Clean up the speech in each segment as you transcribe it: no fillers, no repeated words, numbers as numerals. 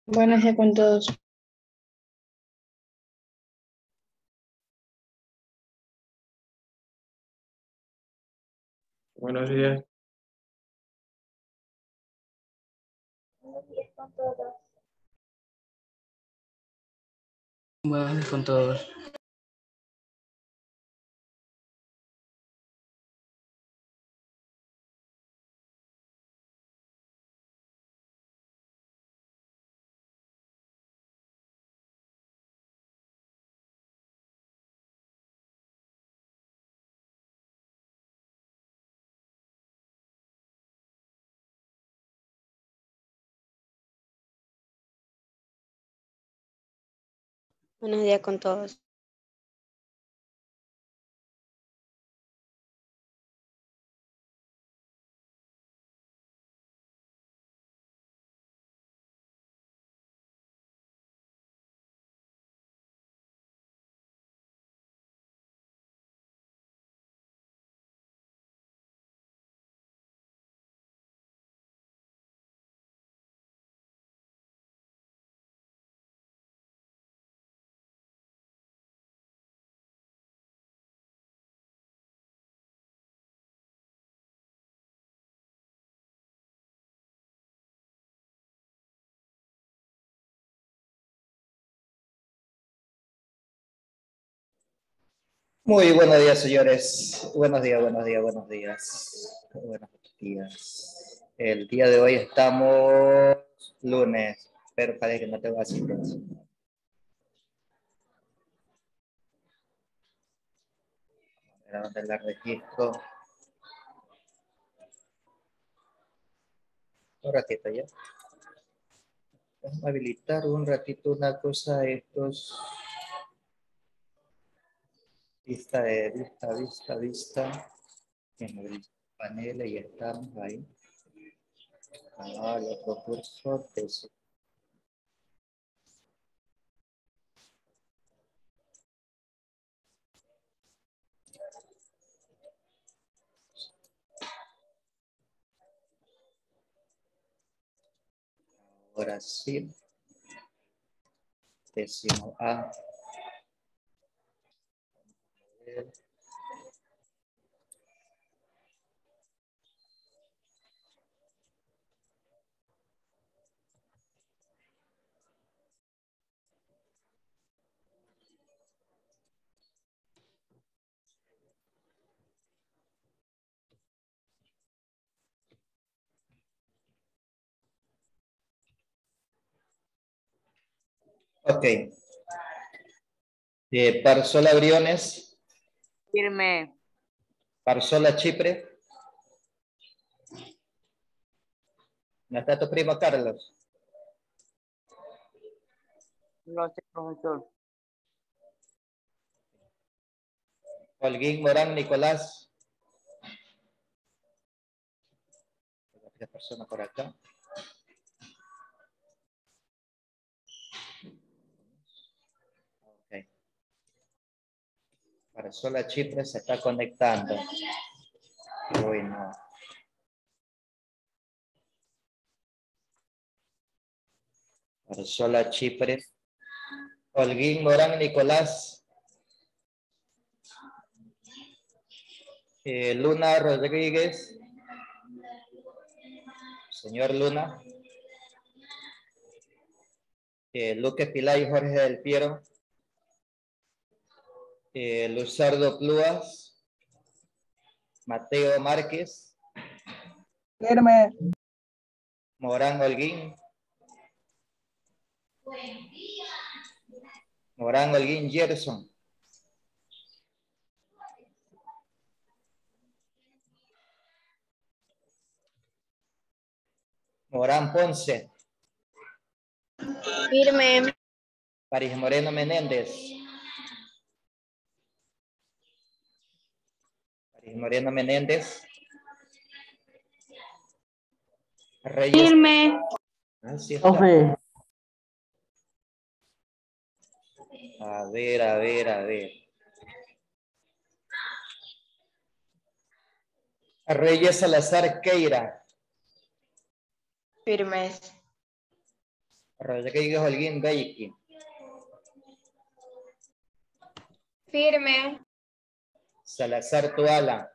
Buenos días con todos. Buenos días. Buenos días con todos. Buenos días con todos. Muy buenos días, señores. Buenos días, buenos días, buenos días. Buenos días. El día de hoy estamos lunes, pero parece que no tengo asistencia. A ver dónde la registro. Un ratito ya. Vamos a habilitar un ratito una cosa a estos. Vista. En el panel y estamos ahí. El otro curso. Ahora sí. Décimo A. Ok. Parsola Briones. Firme. Parsola Chipre. ¿No está tu primo Carlos? No sé, profesor. Holguín Morán Nicolás. Otra persona por acá. Ok. Parsola Chipre se está conectando. Uy, no. Parsola Chipre. Holguín Morán Nicolás. Luna Rodríguez. Señor Luna. Luque Pilar y Jorge del Piero. Luzardo Plúas. Mateo Márquez. Firme. Morán Holguín. Morán Holguín Gerson. Morán Ponce. Firme. París Moreno Menéndez. París Moreno Menéndez. Reyes. Firme. Así está. A ver, a ver, a ver. Reyes Salazar Queira. Firmes. Rodríguez Holguín Beiki. Firme. Salazar Tuala.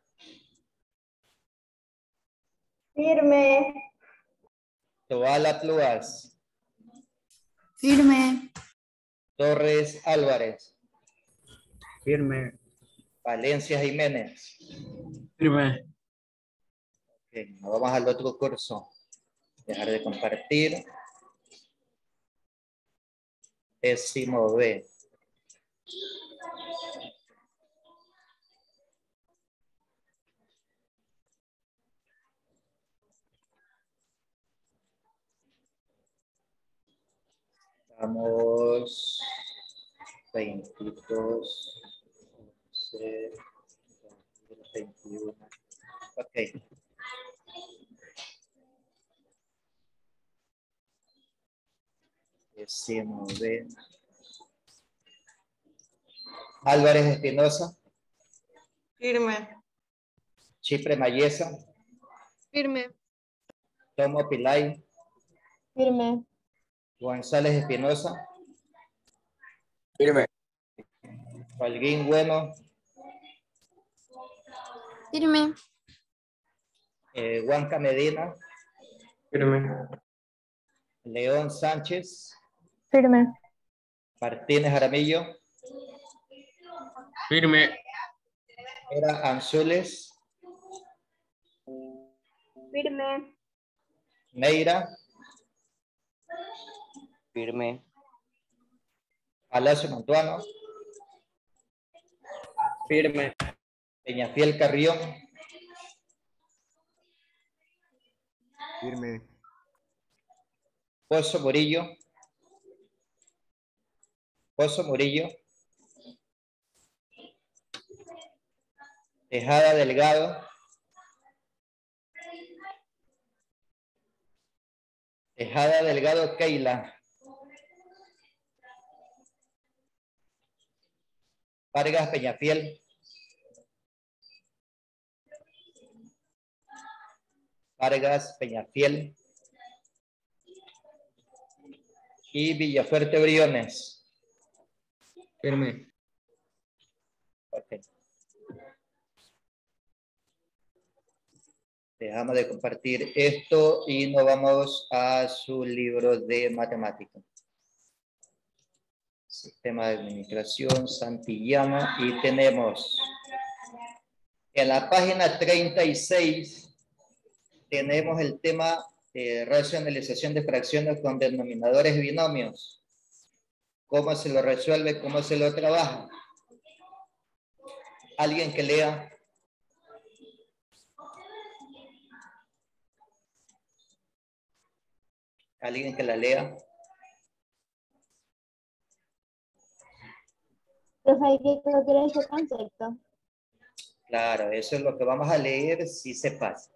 Firme. Tuala Pluas. Firme. Torres Álvarez. Firme. Valencia Jiménez. Firme. Ok, nos vamos al otro curso. Dejar de compartir. 10º B. Vamos 22, 11, 21. Ok. Decimos B. Álvarez Espinosa. Firme. Chipre Mayesa. Firme. Tomo Pilay. Firme. González Espinosa. Firme. Holguín Bueno. Firme. Huanca Medina. Firme. León Sánchez. Firme. Martínez Aramillo. Firme. Era Anzules. Firme. Neira. Firme. Palacio Mantuano. Firme. Peñafiel Carrión. Firme. Pozo Murillo. Pozo Murillo. Tejada Delgado. Tejada Delgado Keila. Vargas Peñafiel. Vargas Peñafiel. Y Villafuerte Briones. Firme. Ok. Dejamos de compartir esto y nos vamos a su libro de matemáticas. Sistema de administración Santillana, y tenemos en la página 36 tenemos el tema racionalización de fracciones con denominadores binomios. ¿Cómo se lo resuelve? ¿Cómo se lo trabaja? ¿Alguien que lea? ¿Alguien que la lea? Profe, ¿qué quiere ese concepto? Claro, eso es lo que vamos a leer si se pasa.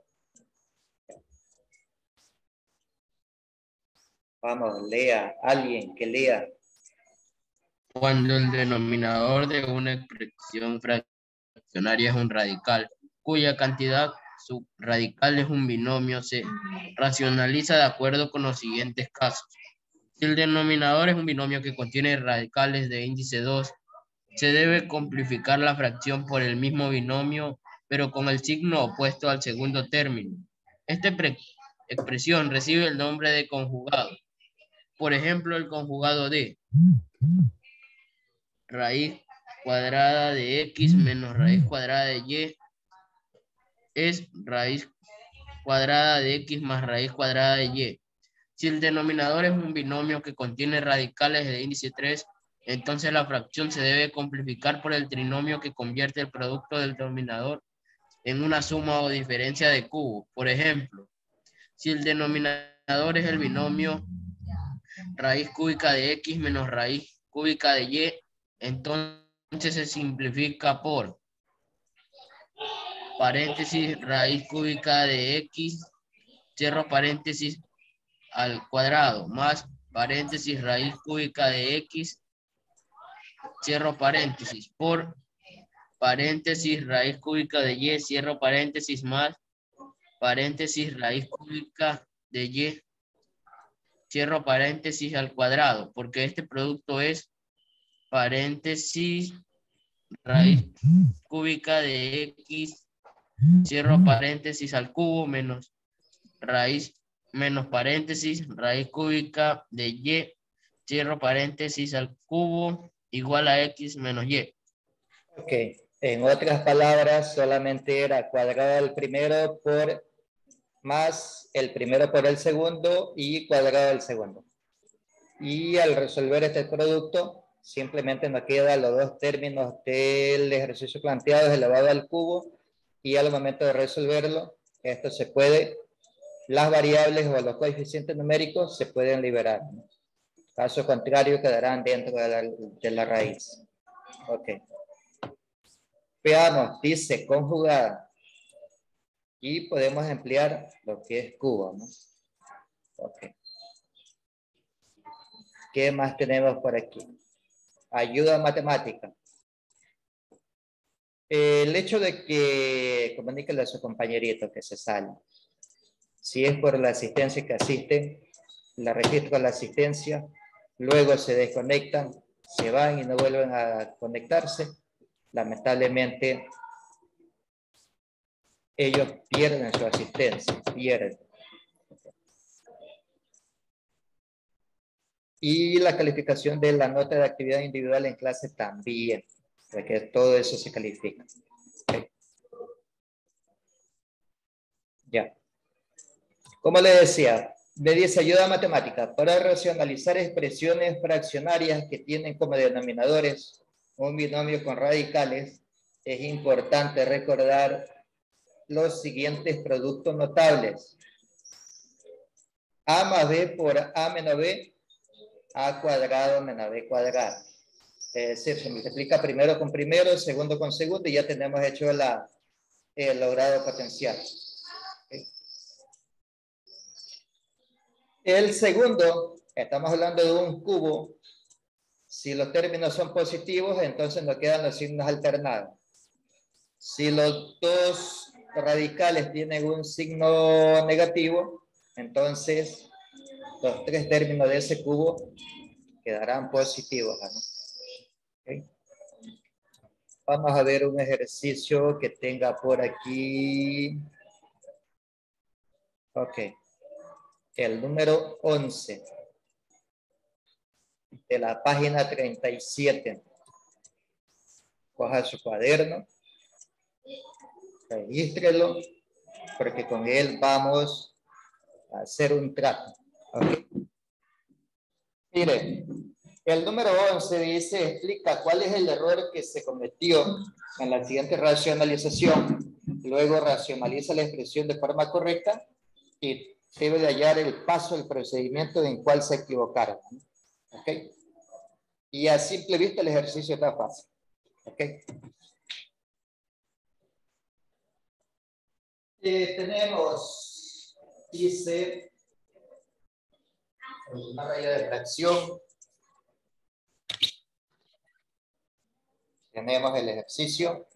Vamos, lea. Alguien que lea. Cuando el denominador de una expresión fraccionaria es un radical, cuya cantidad subradical es un binomio, se racionaliza de acuerdo con los siguientes casos. Si el denominador es un binomio que contiene radicales de índice 2, se debe simplificar la fracción por el mismo binomio, pero con el signo opuesto al segundo término. Esta expresión recibe el nombre de conjugado. Por ejemplo, el conjugado de raíz cuadrada de x menos raíz cuadrada de y es raíz cuadrada de x más raíz cuadrada de y. Si el denominador es un binomio que contiene radicales de índice 3, entonces la fracción se debe simplificar por el trinomio que convierte el producto del denominador en una suma o diferencia de cubos. Por ejemplo, si el denominador es el binomio raíz cúbica de x menos raíz cúbica de y, entonces se simplifica por paréntesis raíz cúbica de x, cierro paréntesis al cuadrado, más paréntesis raíz cúbica de x, cierro paréntesis, por paréntesis raíz cúbica de y, cierro paréntesis, más paréntesis raíz cúbica de y, cierro paréntesis al cuadrado, porque este producto es paréntesis raíz cúbica de X, cierro paréntesis al cubo menos raíz menos paréntesis raíz cúbica de Y, cierro paréntesis al cubo igual a X menos Y. Ok, en otras palabras, solamente era cuadrado al primero por más el primero por el segundo y cuadrado al segundo. Y al resolver este producto, simplemente nos quedan los dos términos del ejercicio planteado elevado al cubo, y al momento de resolverlo, esto se puede, las variables o los coeficientes numéricos se pueden liberar, ¿no? Caso contrario, quedarán dentro de la raíz. Ok. Veamos, dice conjugada. Y podemos emplear lo que es cubo, ¿no? Ok. ¿Qué más tenemos por aquí? Ayuda matemática. El hecho de que comuníquele a su compañerito que se sale. Si es por la asistencia que asiste, la registro la asistencia, luego se desconectan, se van y no vuelven a conectarse. Lamentablemente, ellos pierden su asistencia, pierden. Y la calificación de la nota de actividad individual en clase también, porque todo eso se califica. Okay. Ya. Como le decía, me dice ayuda matemática para racionalizar expresiones fraccionarias que tienen como denominadores un binomio con radicales. Es importante recordar los siguientes productos notables. A más B por A menos B, A cuadrado menos B cuadrado. Es decir, se multiplica primero con primero, segundo con segundo, y ya tenemos hecho el logrado potencial. Okay. El segundo, estamos hablando de un cubo. Si los términos son positivos, entonces nos quedan los signos alternados. Si los dos radicales tienen un signo negativo, entonces los tres términos de ese cubo quedarán positivos, ¿no? Okay. Vamos a ver un ejercicio que tenga por aquí. Ok. El número 11 de la página 37. Coja su cuaderno, regístrelo, porque con él vamos a hacer un trato. Okay. Mire, el número 11 dice, explica cuál es el error que se cometió en la siguiente racionalización. Luego racionaliza la expresión de forma correcta y debe de hallar el paso, el procedimiento en cual se equivocaron. ¿Ok? Y a simple vista el ejercicio está fácil. ¿Ok? Tenemos, dice, una raya de fracción. Tenemos el ejercicio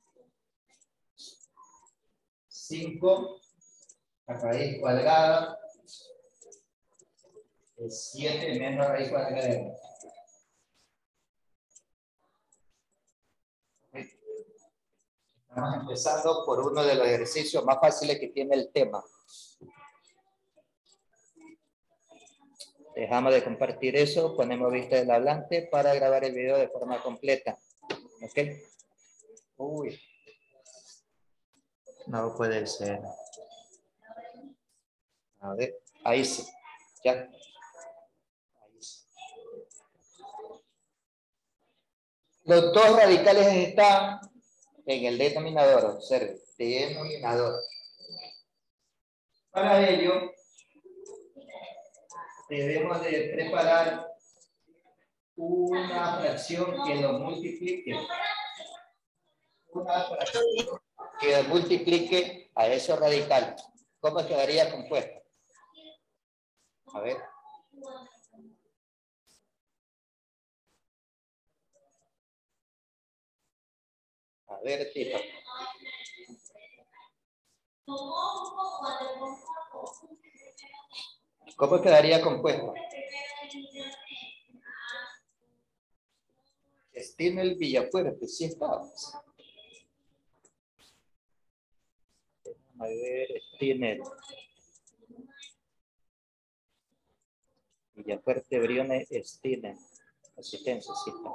5 a raíz cuadrada es 7 menos raíz cuadrada de 1. Estamos empezando por uno de los ejercicios más fáciles que tiene el tema. Dejamos de compartir eso, ponemos vista del hablante para grabar el video de forma completa. ¿Ok? Uy. No puede ser. A ver, ahí sí. Ya. Ahí sí. Los dos radicales están en el denominador. Observe, denominador. Para ello, debemos de preparar una fracción que lo multiplique. Una fracción que multiplique a esos radicales. ¿Cómo quedaría compuesto? A ver. A ver, Tito. ¿Cómo quedaría compuesto? Estinel Villafuerte, sí estábamos. A ver, Estinel. Villafuerte, Briones, Estinel. Asistencia, sí está.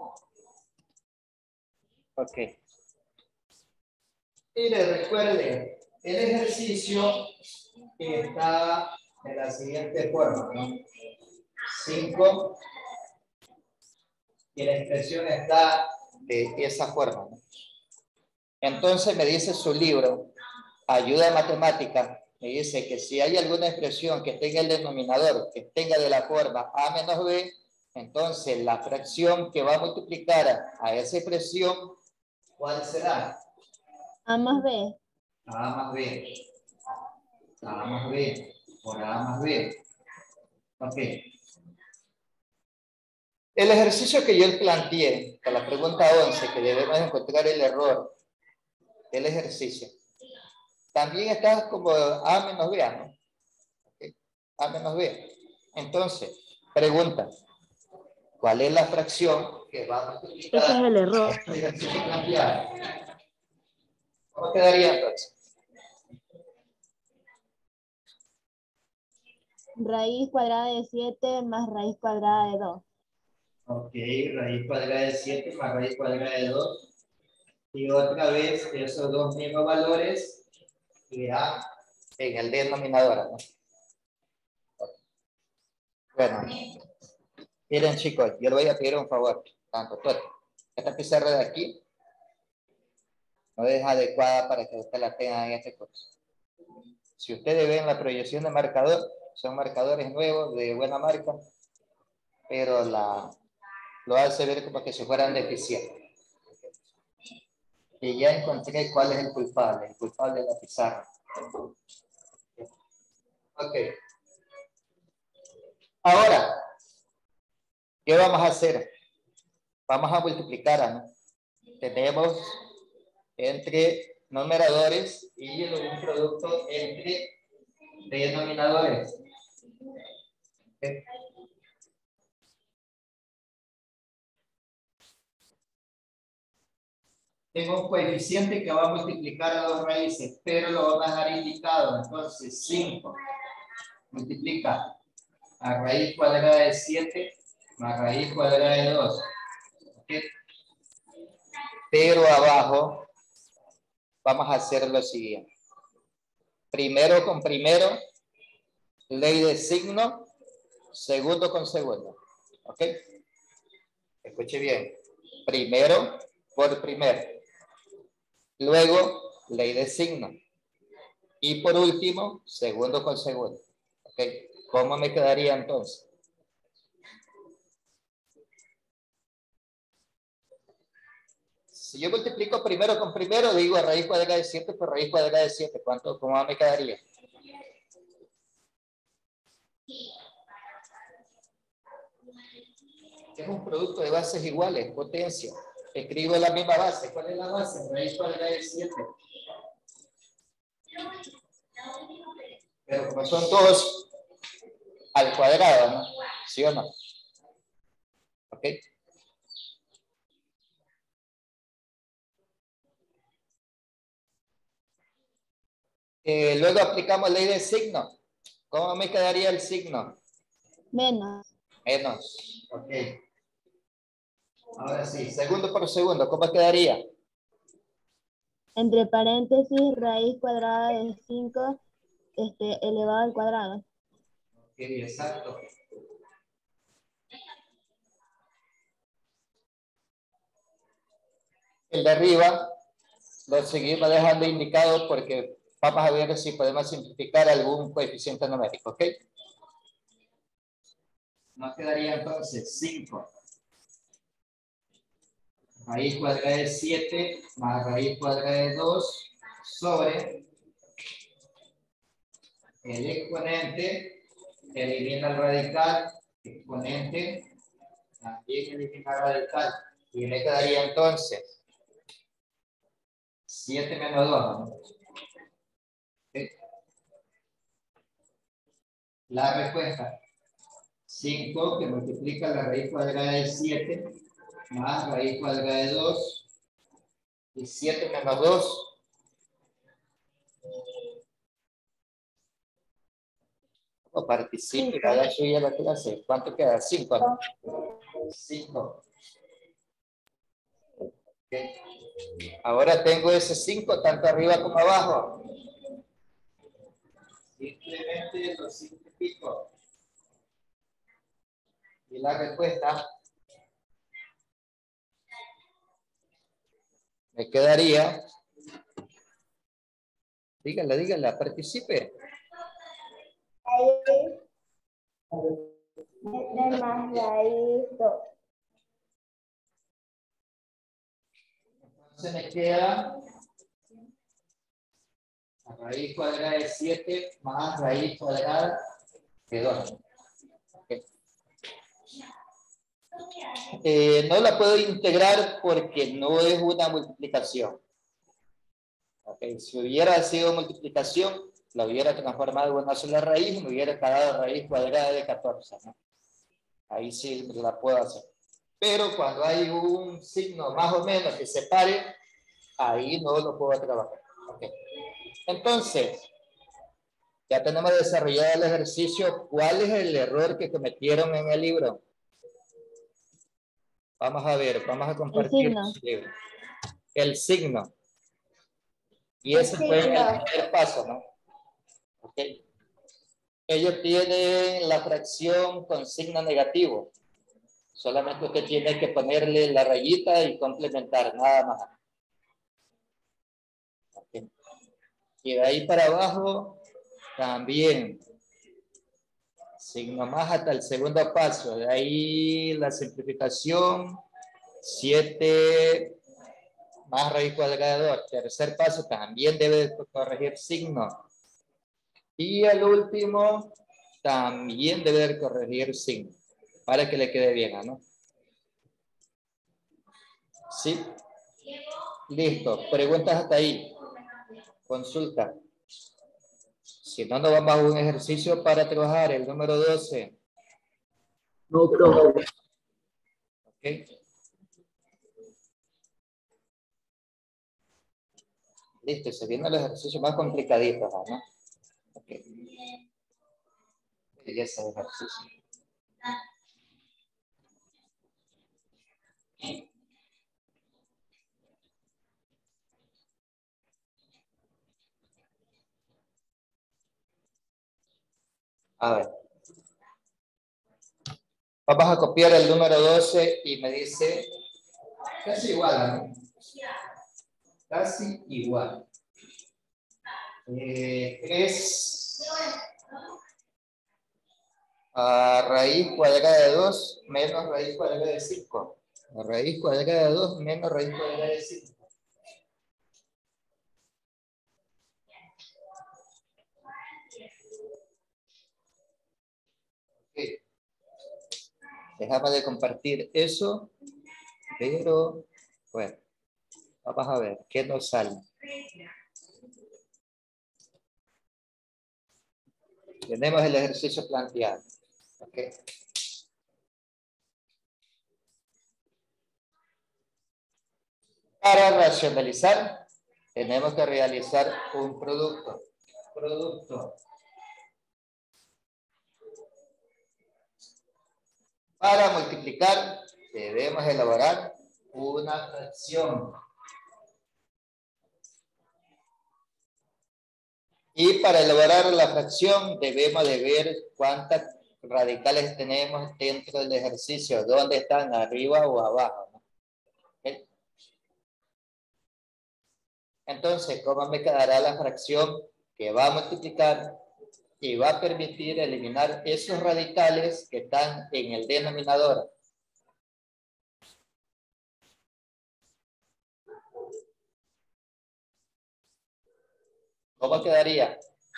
Ok. Mire, recuerde, el ejercicio está de la siguiente forma, ¿no? 5 y la expresión está de esa forma, ¿no? Entonces me dice su libro, Ayuda a Matemática, me dice que si hay alguna expresión que tenga el denominador, que tenga de la forma a menos b, entonces la fracción que va a multiplicar a esa expresión, ¿cuál será? A más B. A más b. A más b. Por A más b. Ok. El ejercicio que yo planteé, para la pregunta 11, que debemos encontrar el error del ejercicio, también está como A menos B, ¿no? Okay. A menos B. Entonces, pregunta, ¿cuál es la fracción que va a multiplicar? Ese es el error. Este ejercicio planteado? ¿Cómo quedaría entonces? Raíz cuadrada de 7 más raíz cuadrada de 2. Ok, raíz cuadrada de 7 más raíz cuadrada de 2. Y otra vez, esos dos mismos valores irán en el denominador, ¿no? Bueno, miren chicos, yo le voy a pedir un favor, tanto todo. Esta pizarra de aquí no es adecuada para que ustedes la tengan en este curso. Si ustedes ven la proyección de marcador, son marcadores nuevos de buena marca, pero lo hace ver como que si fueran deficientes. Y ya encontré cuál es el culpable de la pizarra. Ok. Ahora, ¿qué vamos a hacer? Vamos a multiplicar, ¿no? Tenemos entre numeradores y un producto entre denominadores. ¿Okay? Tengo un coeficiente que va a multiplicar a dos raíces, pero lo vamos a dejar indicado. Entonces, 5 multiplica a raíz cuadrada de 7 más raíz cuadrada de 2. ¿Okay? Pero abajo vamos a hacer lo siguiente. Primero con primero, ley de signo, segundo con segundo. ¿Ok? Escuche bien. Primero por primero. Luego, ley de signo. Y por último, segundo con segundo. ¿Ok? ¿Cómo me quedaría entonces? Si yo multiplico primero con primero, digo raíz cuadrada de 7 por raíz cuadrada de 7. ¿Cómo me quedaría? Es un producto de bases iguales, potencia. Escribo la misma base. ¿Cuál es la base? Raíz cuadrada de 7. Pero como son todos al cuadrado, ¿no? ¿Sí o no? ¿Ok? Luego aplicamos ley de signo. ¿Cómo me quedaría el signo? Menos. Menos. Ok. Ahora sí, segundo por segundo, ¿cómo quedaría? Entre paréntesis, raíz cuadrada de 5 elevado al cuadrado. Ok, exacto. El de arriba lo seguimos dejando indicado porque vamos a ver si podemos simplificar algún coeficiente numérico, ¿ok? Nos quedaría entonces 5. Raíz cuadrada de 7 más raíz cuadrada de 2 sobre el exponente, elimina el radical, exponente, también elimina el radical. Y me quedaría entonces 7 menos 2, ¿no? ¿Okay? La respuesta. 5 que multiplica la raíz cuadrada de 7 más raíz cuadrada de 2 y 7 menos 2. No participe, haga suya la clase. ¿Cuánto queda? 5. ¿No? 5. Okay. Ahora tengo ese 5 tanto arriba como abajo. Simplemente lo simplifico. Y la respuesta me quedaría, dígala, participe. Más raíz 2. Entonces me queda la raíz cuadrada de 7 más raíz cuadrada de 2. Okay. No la puedo integrar porque no es una multiplicación. Okay. Si hubiera sido multiplicación, la hubiera transformado en una sola raíz y me hubiera quedado raíz cuadrada de 14. ¿No? Ahí sí la puedo hacer. Pero cuando hay un signo más o menos que separe, ahí no lo puedo trabajar. Okay. Entonces, ya tenemos desarrollado el ejercicio. ¿Cuál es el error que cometieron en el libro? Vamos a ver, vamos a compartir el libro. El signo. Y ese fue el primer paso, ¿no? Okay. Ellos tienen la fracción con signo negativo. Solamente usted tiene que ponerle la rayita y complementar, nada más. Okay. Y de ahí para abajo, también. Signo más hasta el segundo paso. De ahí la simplificación. 7 más raíz cuadrada de 2. Tercer paso también debe corregir signo. Y el último también debe corregir signo. Para que le quede bien, ¿no? ¿Sí? Listo. Preguntas hasta ahí. Consulta. Si no, nos vamos a un ejercicio para trabajar. El número 12. No, profe. Ok. Listo. Se viene el ejercicio más complicadito, ¿no? Ok. Ya es el ejercicio. A ver. Vamos a copiar el número 12 y me dice casi igual, ¿no? Casi igual. 3 a raíz cuadrada de 2 menos raíz cuadrada de 5. A raíz cuadrada de 2 menos raíz cuadrada de 5. Okay. Dejamos de compartir eso, pero bueno, vamos a ver qué nos sale. Tenemos el ejercicio planteado. Okay. Para racionalizar, tenemos que realizar un producto. Para multiplicar, debemos elaborar una fracción. Y para elaborar la fracción, debemos de ver cuántas radicales tenemos dentro del ejercicio, dónde están, arriba o abajo, ¿no? ¿Okay? Entonces, ¿cómo me quedará la fracción que va a multiplicar y va a permitir eliminar esos radicales que están en el denominador? ¿Cómo quedaría?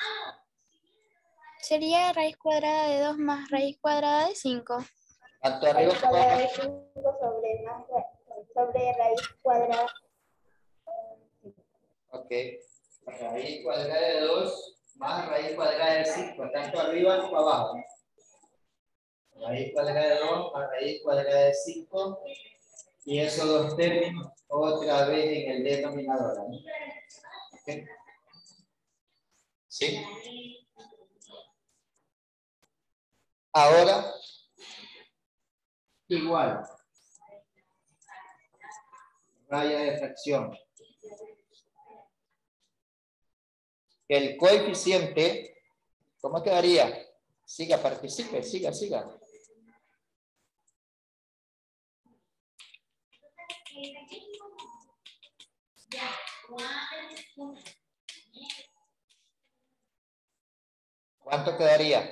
Sería raíz cuadrada de 2 más raíz cuadrada de 5. Tanto arriba Raíz como cuadrada abajo. de 5 sobre raíz cuadrada. Ok. Raíz cuadrada de 2 más raíz cuadrada de 5, tanto arriba como abajo. Raíz cuadrada de 2 más raíz cuadrada de 5. Y esos dos términos otra vez en el denominador, ¿no? ¿Okay? ¿Sí? Ahora, igual. Raya de fracción. El coeficiente, ¿cómo quedaría? Siga, participe, siga. ¿Cuánto quedaría?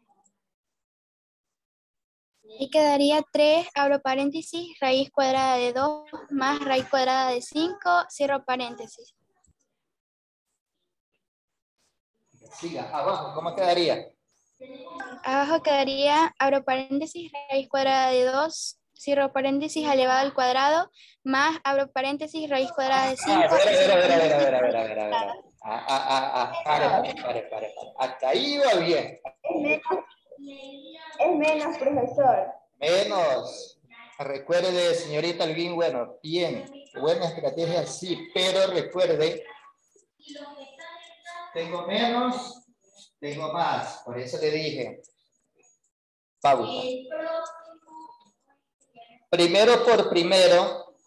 Y quedaría 3, abro paréntesis, raíz cuadrada de 2 más raíz cuadrada de 5, cierro paréntesis. Siga, abajo, ¿cómo quedaría? Abajo quedaría, abro paréntesis, raíz cuadrada de 2, cierro paréntesis, elevado al cuadrado, más, abro paréntesis, raíz cuadrada de 5. A ver. Pare. Hasta ahí va bien. Es menos, profesor. Menos. Recuerde, señorita Alvin, bueno, bien, buena estrategia, sí, pero recuerde, tengo menos, tengo más, por eso le dije, pausa. Primero por primero,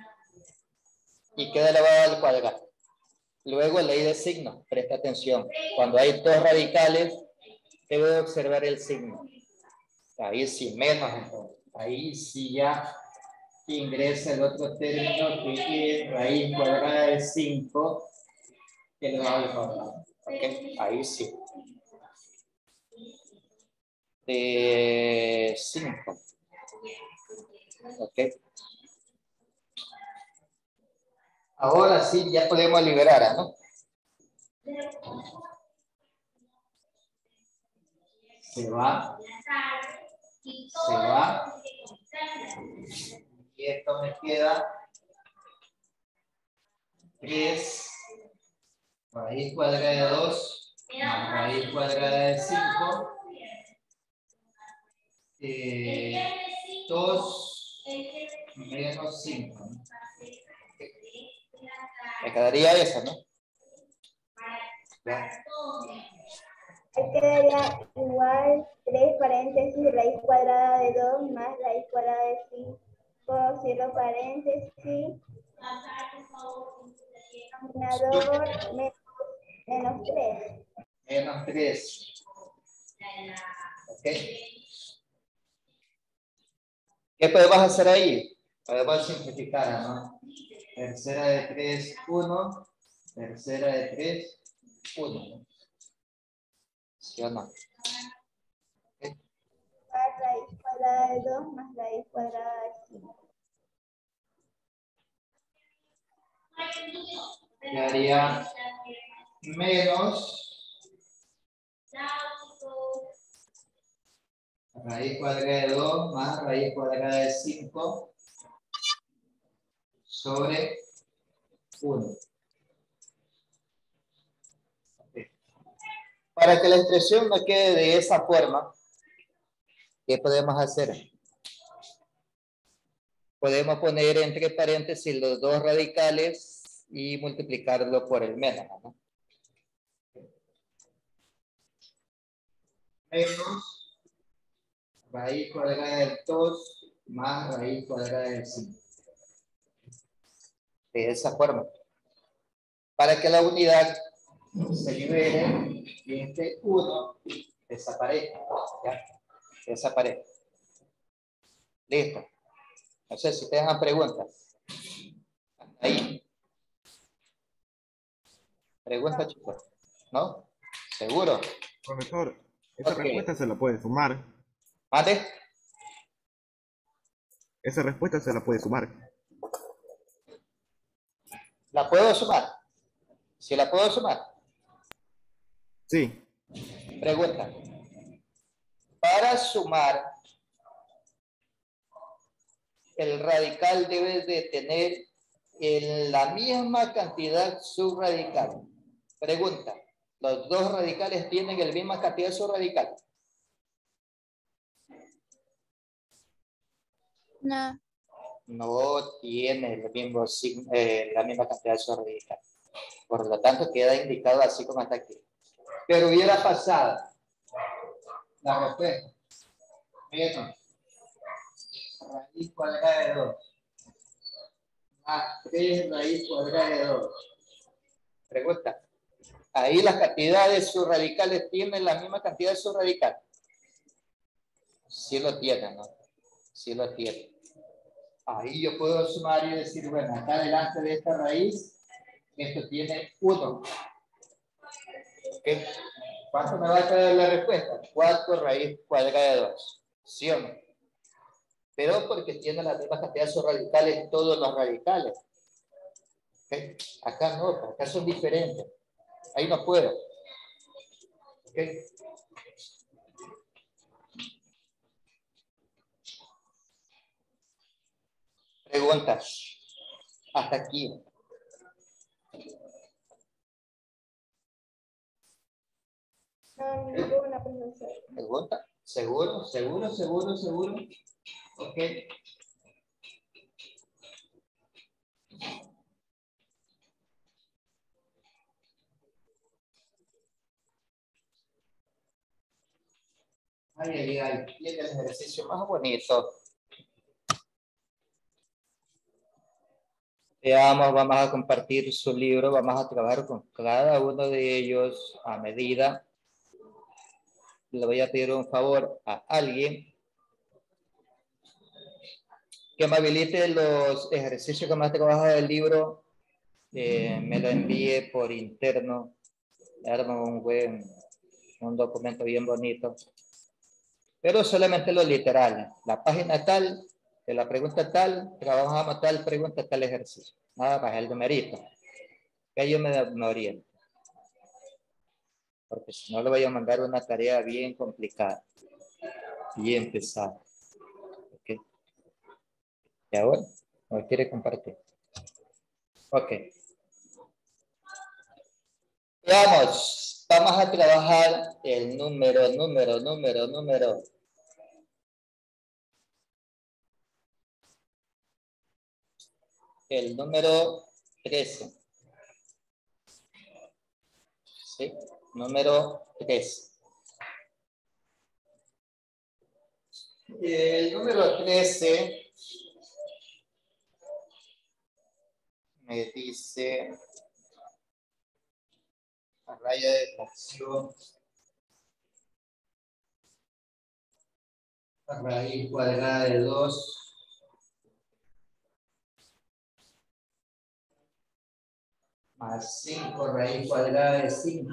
y queda elevado al cuadrado. Luego ley de signo, presta atención. Cuando hay dos radicales, debe observar el signo. Ahí sí, menos entonces. Ahí sí ya ingresa el otro término que es raíz cuadrada de 5 elevado al cuadrado. ¿Ok? Ahí sí. De 5. ¿Ok? Ahora sí, ya podemos liberar, ¿no? Se va. Y esto me queda 3 raíz cuadrada de 2 más raíz cuadrada de 5. 2 menos 5. Me quedaría eso, ¿no? Ya. Ahí quedaría igual 3 paréntesis, raíz cuadrada de 2 más raíz cuadrada de 5, cierro paréntesis, denominador menos 3. Menos 3. ¿Ok? ¿Qué podemos hacer ahí? Podemos simplificar, ¿no? Tercera de 3, 1. Tercera de 3, 1. ¿Sí o no? ¿Okay? Raíz cuadrada de 2 más raíz cuadrada de 5. Quedaría menos raíz cuadrada de 2 más raíz cuadrada de 5 sobre 1. Okay. Para que la expresión no quede de esa forma, ¿qué podemos hacer? Podemos poner entre paréntesis los dos radicales y multiplicarlo por el menos, ¿no? Menos raíz cuadrada del 2 más raíz cuadrada del 5. De esa forma. Para que la unidad se libere y este 1 desaparezca. ¿Ya? Desaparezca. Listo. No sé si ustedes han preguntas. Hasta ahí. Pregunta, chicos. ¿No? ¿Seguro? Profesor, esa Okay. respuesta se la puede sumar. ¿Mate? Esa respuesta se la puede sumar. ¿La puedo sumar? ¿Sí la puedo sumar? Sí. Pregunta. Para sumar, el radical debe de tener la misma cantidad subradical. Pregunta. Los dos radicales tienen la misma cantidad de subradical. No. No tiene el mismo, la misma cantidad de subradical. Por lo tanto, queda indicado así como está aquí. Pero hubiera pasado la respuesta. Menos raíz cuadrada de 2 más 3 raíz cuadrada de 2. Pregunta. Ahí las cantidades subradicales tienen la misma cantidad de subradical. Sí lo tienen, ¿no? Sí lo tienen. Ahí yo puedo sumar y decir, bueno, acá delante de esta raíz, esto tiene 1. ¿Okay? ¿Cuánto me va a quedar la respuesta? 4 raíz cuadrada de 2. ¿Sí o no? Pero porque tiene la misma cantidad de subradicales en todos los radicales. ¿Okay? Acá no, acá son diferentes. Ahí no puedo. ¿Okay? Preguntas. Hasta aquí. No, ninguna, profesor. ¿Pregunta? ¿Seguro? ¿Seguro? ¿Seguro? ¿Seguro? Ok. Ay, ay, ay. Tiene el ejercicio más bonito. Veamos, vamos a compartir su libro, vamos a trabajar con cada uno de ellos a medida. Le voy a pedir un favor a alguien que me habilite los ejercicios que más trabajado del libro, me lo envíe por interno, armo un documento bien bonito, pero solamente los literales, la página tal, de la pregunta tal, trabajamos tal pregunta, tal ejercicio, nada más el numerito, que yo me oriento, porque si no le voy a mandar una tarea bien complicada, bien pesada. ¿Okay? ¿Y ahora? ¿O quiere compartir? Ok. Veamos, vamos a trabajar el número. El número 13. ¿Sí? Número 13. El número 13 me dice la raya de fracción, la raíz cuadrada de 2 más 5 raíz cuadrada de 5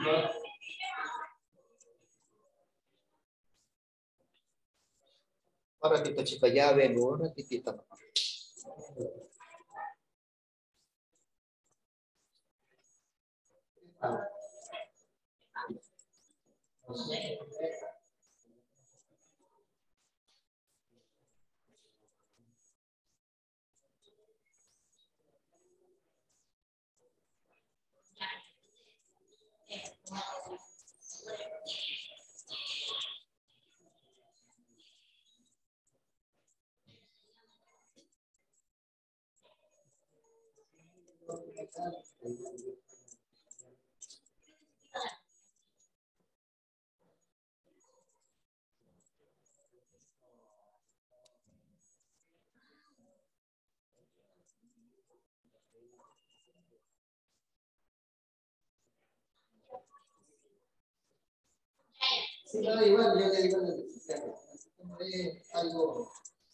un ratito, chicos, ya vengo, un ratitito. Sí, no, igual, yo le digo algo.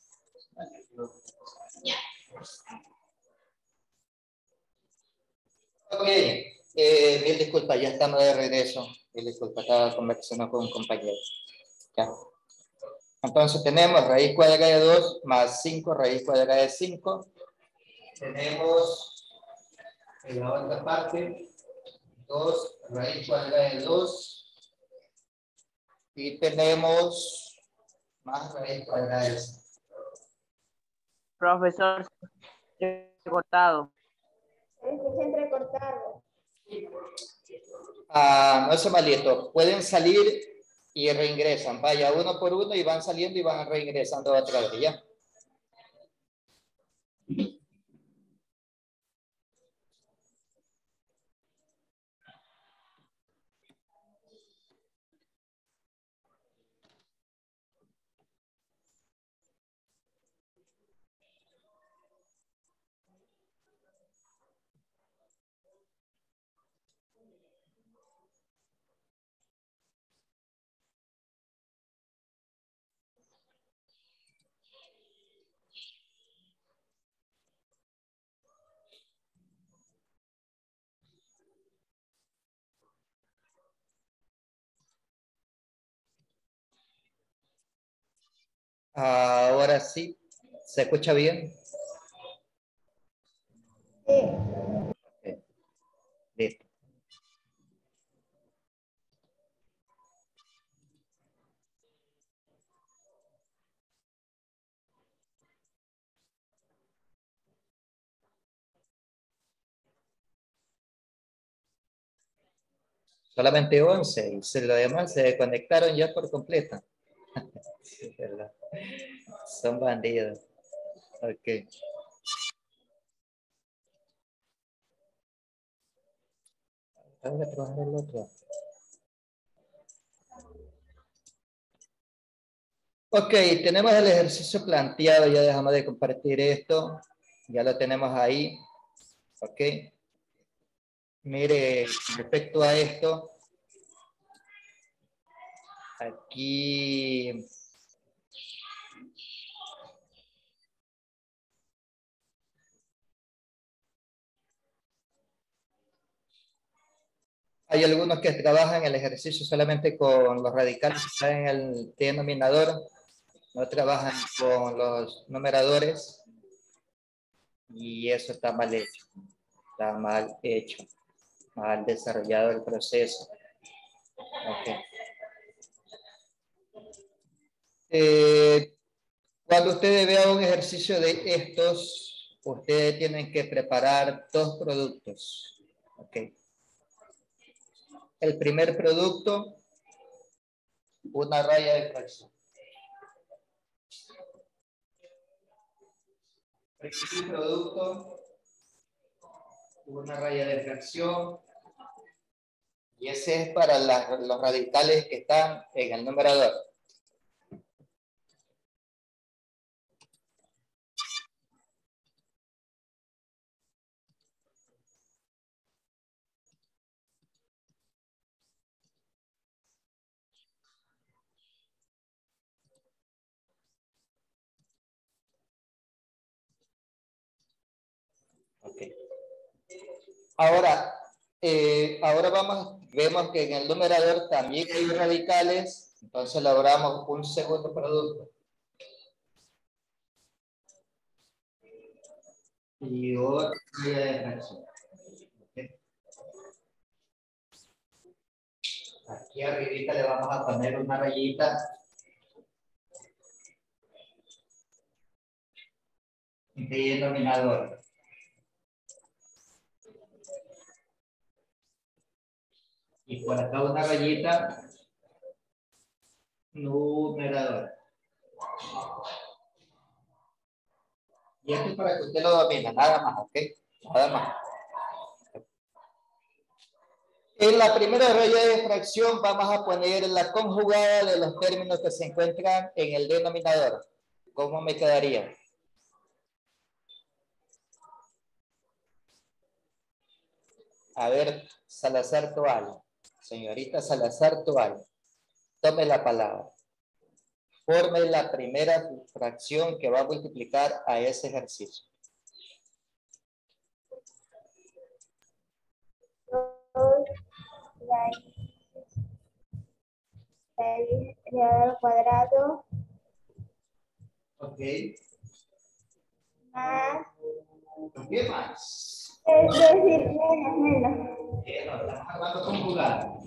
Ok, mil disculpas, ya estamos de regreso. Mil disculpas, estaba conversando con un compañero. Ya. Entonces tenemos raíz cuadrada de 2 más 5 raíz cuadrada de 5. Tenemos en la otra parte 2 raíz cuadrada de 2. Y tenemos más raíz cuadrada de 5. Profesor, cortado. Se escucha entrecortado. No se malito. Pueden salir y reingresan. Vaya uno por uno y van saliendo y van reingresando otra vez. ¿Ya? Ahora sí. ¿Se escucha bien? Sí. Okay. Listo. Solamente 11 y los demás se conectaron ya por completo. Sí, ¿verdad? Son bandidos. Ok. Tengo que trabajar el otro. Ok, tenemos el ejercicio planteado. Ya dejamos de compartir esto. Ya lo tenemos ahí. Ok. Mire, respecto a esto, aquí hay algunos que trabajan el ejercicio solamente con los radicales que están en el denominador, no trabajan con los numeradores y eso está mal hecho, mal desarrollado el proceso. Okay. Cuando ustedes vean un ejercicio de estos, ustedes tienen que preparar dos productos. Okay. El primer producto, una raya de fracción. El segundo producto, una raya de fracción. Y ese es para los radicales que están en el numerador. Okay. Ahora vemos que en el numerador también hay radicales, entonces elaboramos un segundo producto. Y otra raya de fracción. Okay. Aquí arribita le vamos a poner una rayita de denominador. Y por acá una rayita numerador. Y esto es para que usted lo domine, nada más, ¿ok? Nada más. En la primera raya de fracción vamos a poner la conjugada de los términos que se encuentran en el denominador. ¿Cómo me quedaría? A ver, Salazar Toal. Señorita Salazar Toal. Tome la palabra. Forme la primera fracción que va a multiplicar a ese ejercicio. Raíz elevada al cuadrado. Ok. Más. ¿Qué más? Es decir, menos. Estamos hablando conjugada.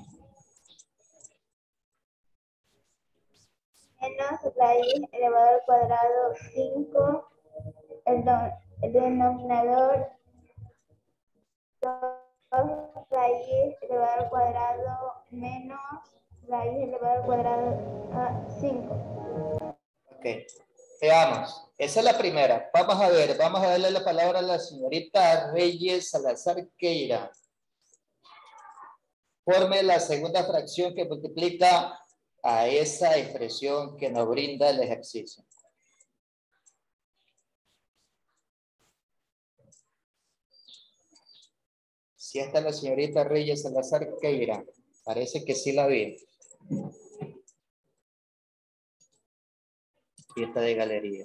Menos raíz elevada al cuadrado 5. El denominador 2 raíz elevada al cuadrado menos raíz elevada al cuadrado a 5. Ok. Veamos. Esa es la primera. Vamos a ver. Vamos a darle la palabra a la señorita Reyes Salazar Queira. Forme la segunda fracción que multiplica a esa expresión que nos brinda el ejercicio. Si esta es la señorita Reyes Salazar Queira. Parece que sí la vi. Fiesta de galería.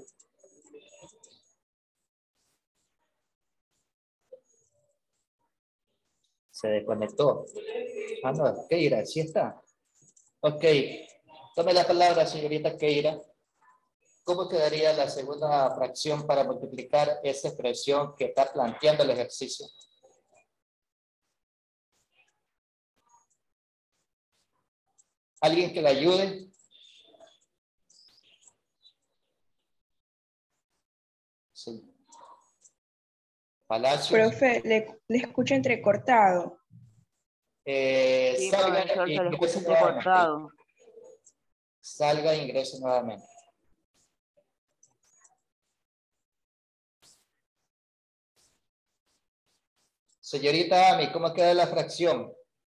Se desconectó. Ah, no, Keira, sí está. Ok. Tome la palabra, señorita Keira. ¿Cómo quedaría la segunda fracción para multiplicar esa expresión que está planteando el ejercicio? ¿Alguien que la ayude? Sí. Palacios. Profe, le escucho entrecortado. Sí, Salga profesor, e se le ingrese escucha nuevamente. entrecortado. Salga e ingrese nuevamente. Señorita Ami, ¿cómo queda la fracción?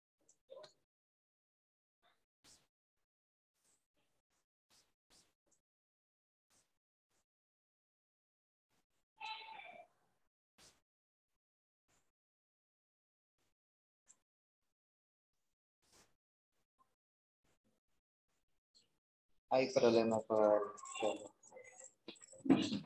Hay problema para el...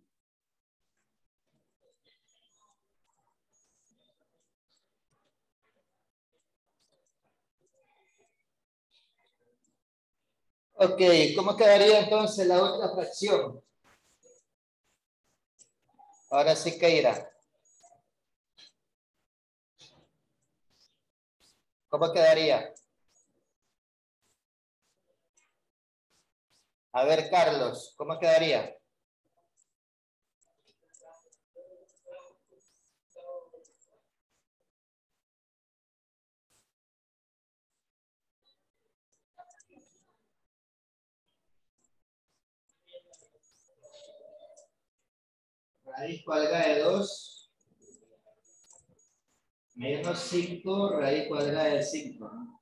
Ok, ¿cómo quedaría entonces la otra fracción? Ahora sí que irá. ¿Cómo quedaría? A ver, Carlos, ¿cómo quedaría? Raíz cuadrada de 2 menos 5 raíz cuadrada de 5. ¿No?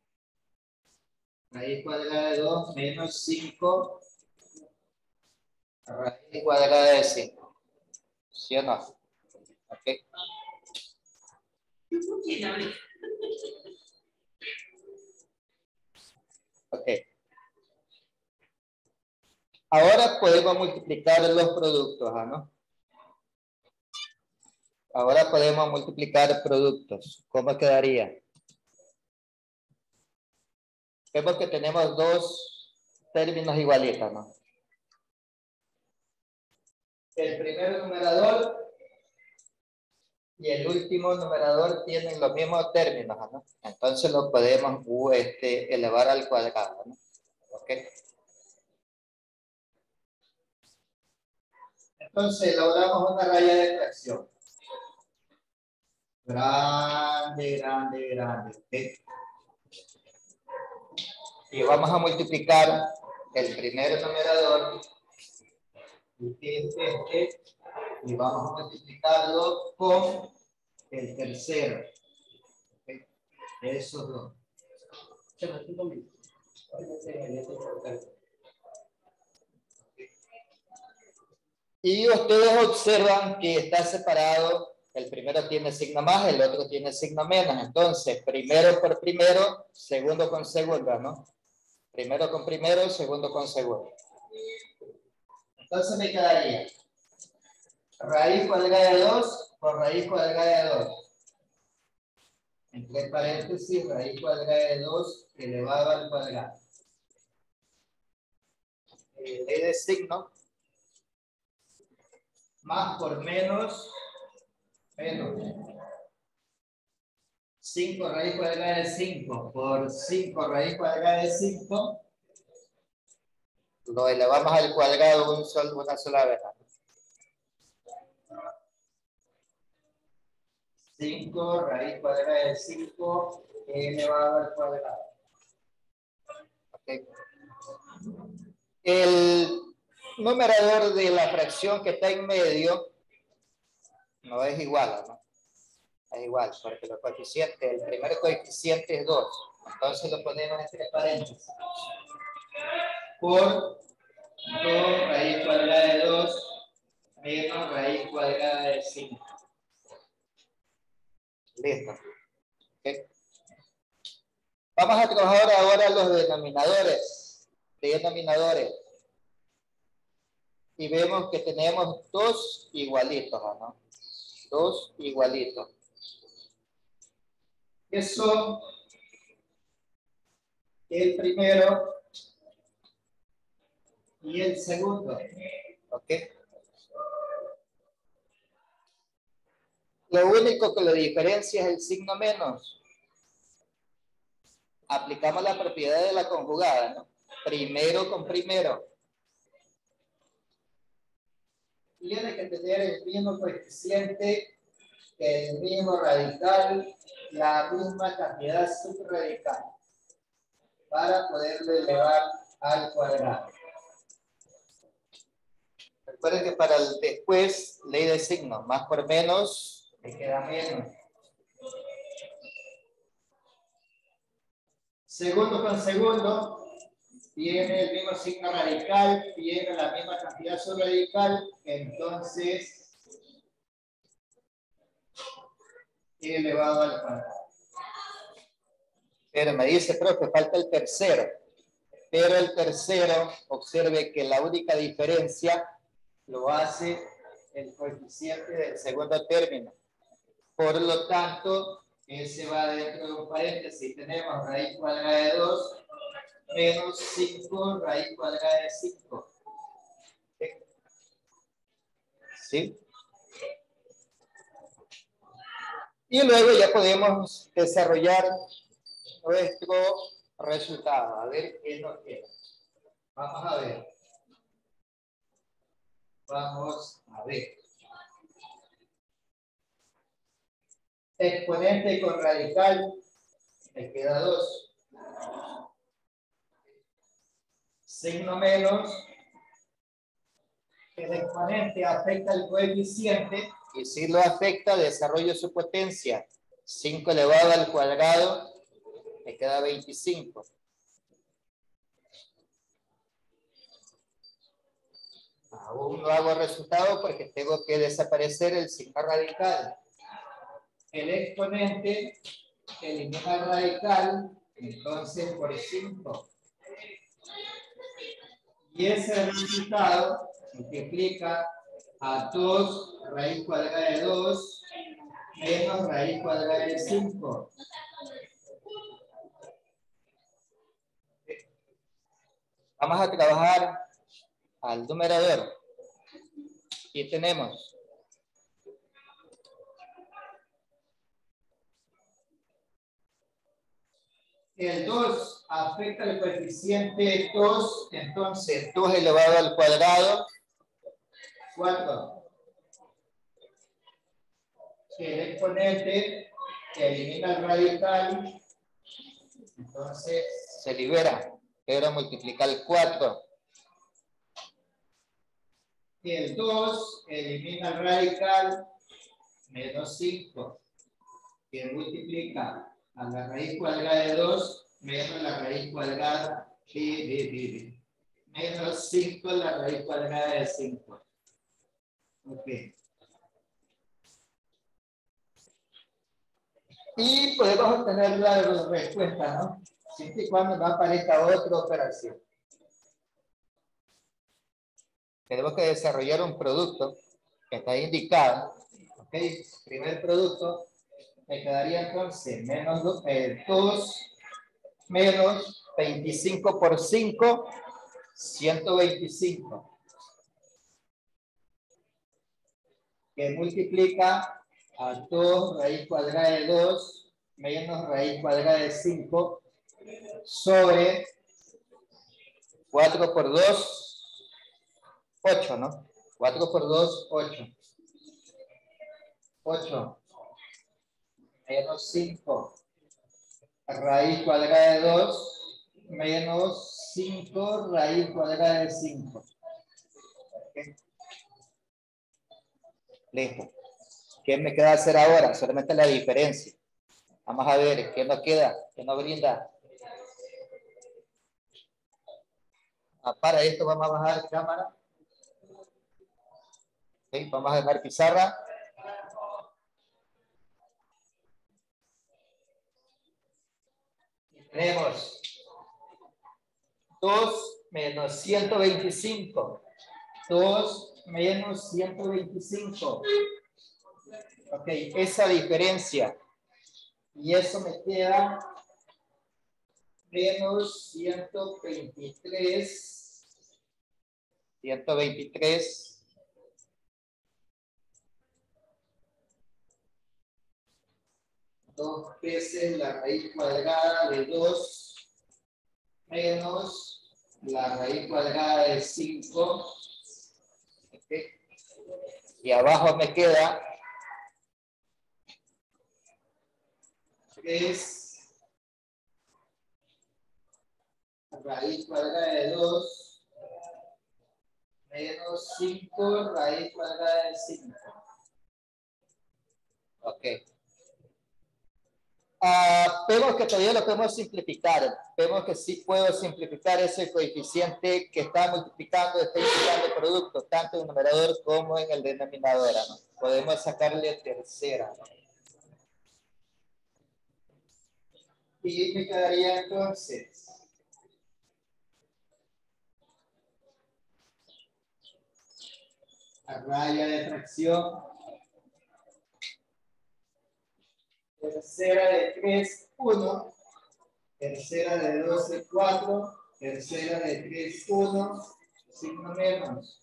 Raíz cuadrada de 2 menos 5 raíz cuadrada de 5. ¿Sí o no? Ok. Ok. Ahora podemos multiplicar los productos, ¿no? Ahora podemos multiplicar productos. ¿Cómo quedaría? Vemos que tenemos dos términos igualitos, ¿no? El primer numerador y el último numerador tienen los mismos términos, ¿no? Entonces lo podemos elevar al cuadrado, ¿no? ¿Ok? Entonces elaboramos una raya de fracción. Grande, grande, grande. ¿Ok? Y vamos a multiplicar el primer numerador y vamos a multiplicarlo con el tercero. ¿Okay? Esos dos. Y ustedes observan que está separado, el primero tiene signo más, el otro tiene signo menos. Entonces, primero por primero, segundo con segundo, ¿no? Primero con primero, segundo con segundo. Entonces me quedaría raíz cuadrada de 2 por raíz cuadrada de 2. Entre paréntesis, raíz cuadrada de 2 elevado al cuadrado. Ley de signo. Más por menos, menos. 5 raíz cuadrada de 5 por 5 raíz cuadrada de 5. Lo elevamos al cuadrado una sola vez. 5 raíz cuadrada de 5 elevado al cuadrado. Okay. El numerador de la fracción que está en medio no es igual, ¿no? Es igual, porque los coeficientes, el primer coeficiente es 2. Entonces lo ponemos entre paréntesis. Por 2 raíz cuadrada de 2 menos raíz cuadrada de 5. Listo. Okay. Vamos a trabajar ahora los denominadores. Y vemos que tenemos dos igualitos, ¿no? Dos igualitos. Que son el primero y el segundo. ¿Ok? Lo único que lo diferencia es el signo menos. Aplicamos la propiedad de la conjugada, ¿no? Primero con primero. Tiene que tener el mismo coeficiente, el mismo radical, la misma cantidad subradical para poderlo elevar al cuadrado. Recuerden que para el después, ley de signos, más por menos, me queda menos. Segundo con segundo, tiene el mismo signo radical, tiene la misma cantidad subradical, entonces elevado al cuadrado. Pero me dice, profe, falta el tercero. Pero el tercero, observe que la única diferencia lo hace el coeficiente del segundo término. Por lo tanto, ese va dentro de un paréntesis. Tenemos raíz cuadrada de 2 menos 5 raíz cuadrada de 5. ¿Sí? Y luego ya podemos desarrollar nuestro resultado. A ver qué nos queda. Vamos a ver. Vamos a ver. Exponente con radical, me queda 2. Signo menos. El exponente afecta el coeficiente y si lo afecta, desarrollo su potencia. 5 elevado al cuadrado, me queda 25. Aún no hago resultado porque tengo que desaparecer el signo radical. El exponente elimina el radical, entonces por 5. Y ese resultado multiplica a 2 raíz cuadrada de 2 menos raíz cuadrada de 5. Vamos a trabajar al numerador. Y tenemos el 2 afecta el coeficiente 2, entonces 2 elevado al cuadrado, 4. El exponente elimina el radical, entonces se libera, pero multiplica el 4. El 2 elimina el radical, menos 5, que multiplica a la raíz cuadrada de 2 menos la raíz cuadrada de menos 5 la raíz cuadrada de 5. Ok. Y podemos obtener la respuesta, ¿no? Siempre y cuando no aparezca otra operación. Tenemos que desarrollar un producto que está indicado. Ok. Primer producto. Me quedaría entonces menos 2 menos 25 por 5, 125. Que multiplica a 2 raíz cuadrada de 2 menos raíz cuadrada de 5 sobre 4 por 2, 8, ¿no? 4 por 2, 8. 8. menos 5 raíz cuadrada de 2 menos 5 raíz cuadrada de 5. ¿Okay? Listo. ¿Qué me queda hacer ahora? Solamente la diferencia. Vamos a ver, ¿qué nos queda? ¿Qué nos brinda? Para esto vamos a bajar cámara. Okay, vamos a dejar pizarra. Tenemos 2 menos 125. 2 menos 125. Ok, esa diferencia. Y eso me queda menos 123. 123. Dos veces la raíz cuadrada de 2 menos la raíz cuadrada de 5. Okay. Y abajo me queda 3 raíz cuadrada de 2 menos 5 raíz cuadrada de 5. Ok. Vemos que todavía lo podemos simplificar. Vemos que sí puedo simplificar ese coeficiente que está multiplicando, está multiplicando el producto, tanto en el numerador como en el denominador, ¿no? Podemos sacarle tercera, ¿no? Y me quedaría entonces a raya de fracción. Tercera de 3, 1. Tercera de 12, 4. Tercera de 3, 1. Signo menos.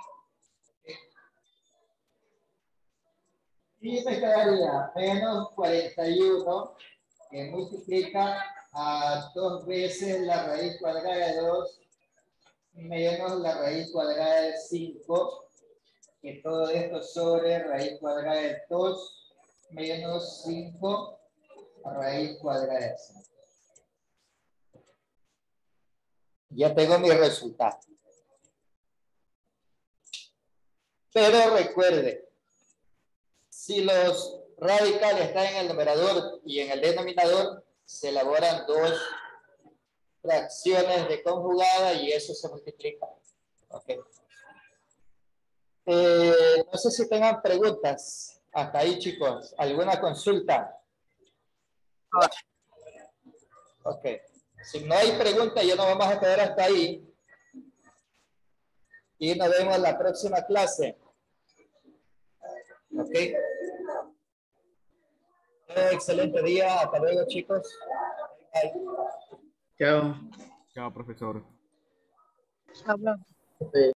Y me quedaría menos 41, que multiplica a 2 veces la raíz cuadrada de 2 menos la raíz cuadrada de 5, que todo esto sobre raíz cuadrada de 2 menos 5 raíz cuadrada de 5. Ya tengo mi resultado. Pero recuerde, si los radicales están en el numerador y en el denominador, se elaboran dos fracciones de conjugada y eso se multiplica. Okay. No sé si tengan preguntas. Hasta ahí, chicos. ¿Alguna consulta? Ok. Si no hay preguntas, ya nos vamos a quedar hasta ahí. Y nos vemos en la próxima clase. Ok. Excelente día. Hasta luego, chicos. Bye. Chao. Chao, profesor.